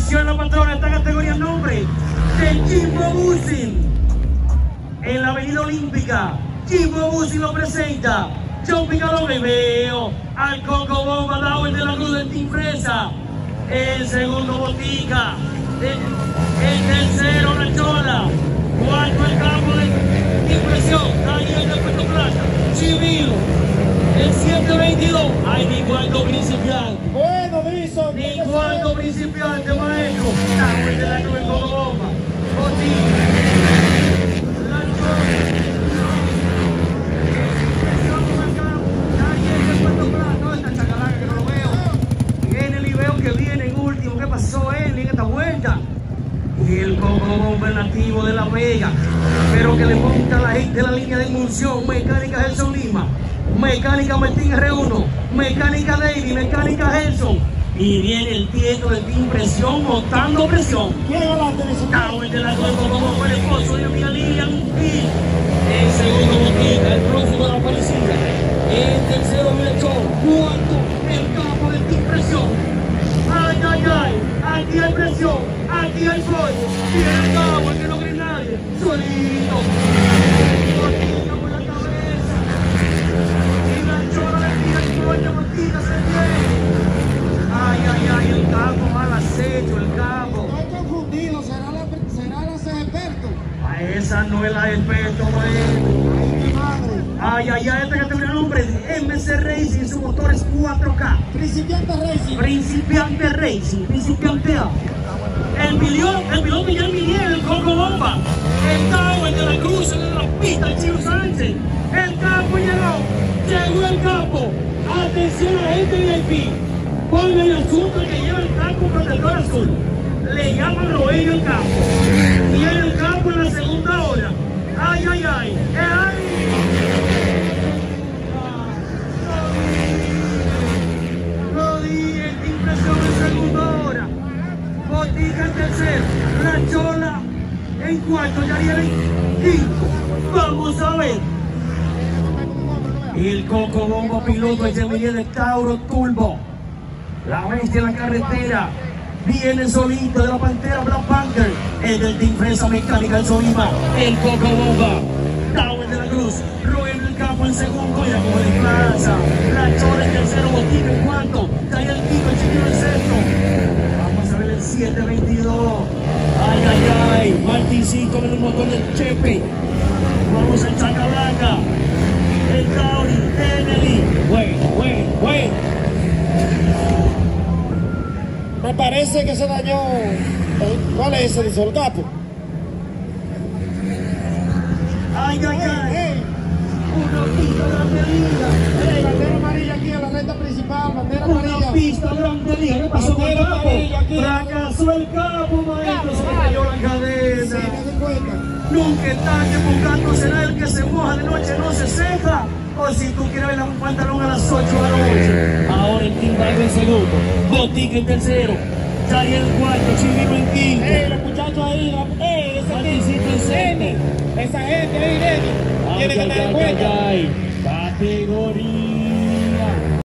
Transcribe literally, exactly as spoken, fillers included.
Atención la patrona, esta categoría nombre de Jimbo Bussin. En la avenida Olímpica, Jimbo Bussin lo presenta. John Picalón y veo al Coco Bomba, Dauer de la Cruz del Team Fresa. El segundo Botica. El, el tercero La Chola. Cuarto el campo de impresión. Taller de Puerto Plata. Civil. El siete veintidós. Ay, ni cuarto principiante. Bueno, Bison. Ni cuarto principiante, maestro. Dauer de la Cruz del Coco Bomba. Botica. La Chola. Que viene en último, ¿qué pasó él en esta vuelta? Y el Coco Bomba nativo de La Vega, pero que le monta a la gente la línea de emulsión. Mecánica Gelson Lima, Mecánica Martín R uno, Mecánica Daily, Mecánica Gelson. Y viene el tieto de Team Presión montando presión. ¿Quién adelante? Dauer de la Coco Bomba fue el esposo de amiga Lilian y el segundo Botica, el próximo de la policía. El tercero Melchor, cuarto el campo de Team Presión. Ay, ay, ay, aquí hay presión, aquí hay fuego, tiene el agua que no cree nadie, solito, Botica por la cabeza, y la Chola le tira el coño, Botica se viene. Ay, ay, ay, el campo mal acecho, el campo. Estoy confundido, ¿será la, será la experto? A esa no es la experto, maestro. Ay, mi madre. Ay, ay, ay, esta categoría de nombre de M C Racing, su motor es cuatro K. Principiante Racing. Principiante Racing, principiante A. El piloto, el piloto Miguel Miguel, el Coco Bomba. El Dauer de la Cruz, el de la pista, el Chino Sánchez. El campo llegó, llegó el campo. Atención a la gente V I P. Pongan el asunto que lleva el campo protector azul. Le llaman Roello el campo. Tiene el campo en la segunda hora. Ay, ay, ay. ay. Botica en tercero, La Chola en cuarto, Yariel en quinto. Vamos a ver. El Coco Bomba piloto es Miguel de Tauro Turbo. La bestia en la carretera. Viene solito de la Pantera Black Panther. El del Team Fresa Mecánica el Solima. El Coco Bomba. Dauer de la Cruz. Roel del campo en segundo. Mira cómo desplaza. La Chola en tercero, Botica en cuarto. Taller el quinto, el Chiquillo en sexto. siete veintidós. Ay, ay, ay. Martincito con el motor del Chepe. Vamos a Chacalaca. El Tauri, Emily. Güey, güey, güey. Me parece que se dañó. ¿Cuál es ese? ¿El capo? Ay, ay, ay. Hey, Una pista grande liga. hey, bandera amarilla aquí en la recta principal. Bandera Una amarilla. pista grande liga. ¿Qué pasó con el Bandera capo? amarilla aquí. Fracasó el capo, maestro. Se le cayó la cadena. Sí, me di cuenta. Nunca es tarde buscando, será el que se moja de noche, no se seca. O si tú quieres ver un pantalón a las ocho de la noche. Ahora el Team Bike en segundo, Botica en tercero, Yariel en cuarto, Chivino en quinto. Ey, los muchachos ahí, la, ey, esa Martincito en gente, sexto. esa gente ahí, Nene, tiene que Ay, tener ay, cuenta. ay, ay.